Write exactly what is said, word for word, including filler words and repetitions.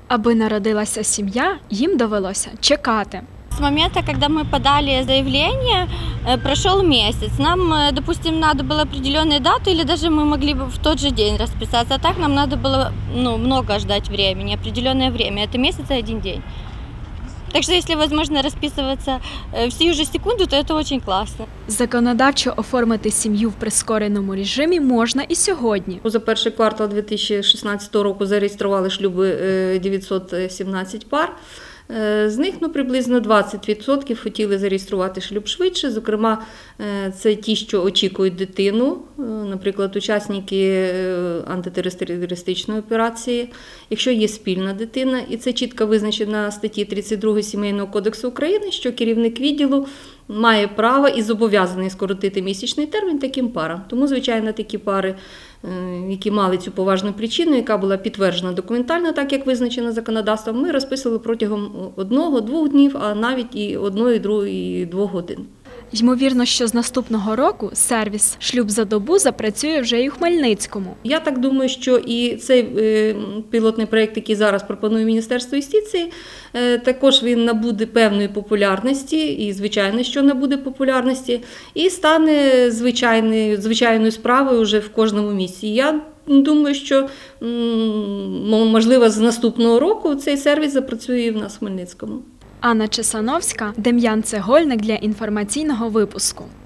Аби народилася сім'я, їм довелося чекати. С момента, когда мы подали заявление, прошел месяц. Нам, допустим, надо было определенную дату, или даже мы могли бы в тот же день расписаться. А так нам надо было ну, много ждать времени, определенное время. Это месяц и один день. Так что, если возможно расписываться в сию же секунду, то это очень классно. Законодавчо оформити сім'ю в прискореному режимі можна і сьогодні. За перший квартал дві тисячі шістнадцятого року зареєстрували шлюби дев'ятсот сімнадцять пар. З них ну, приблизно двадцять відсотків хотіли зареєструвати шлюб швидше. Зокрема, це ті, що очікують дитину, наприклад, учасники антитерористичної операції, якщо є спільна дитина. І це чітко визначено в статті тридцять другій Сімейного кодексу України, що керівник відділу має право і зобов'язаний скоротити місячний термін таким парам. Тому, звичайно, такі пари, які мали цю поважну причину, яка була підтверджена документально, так як визначено законодавством, ми розписували протягом одного-двох днів, а навіть і одної, другої, і двох годин. Ймовірно, що з наступного року сервіс «Шлюб за добу» запрацює вже і у Хмельницькому. Я так думаю, що і цей пілотний проєкт, який зараз пропонує Міністерство юстиції, також він набуде певної популярності, і звичайно, що набуде популярності, і стане звичайною, звичайною справою вже в кожному місці. Я думаю, що, можливо, з наступного року цей сервіс запрацює і в нас в Хмельницькому. Анна Чесановська, Дем'ян Цегольник для інформаційного випуску.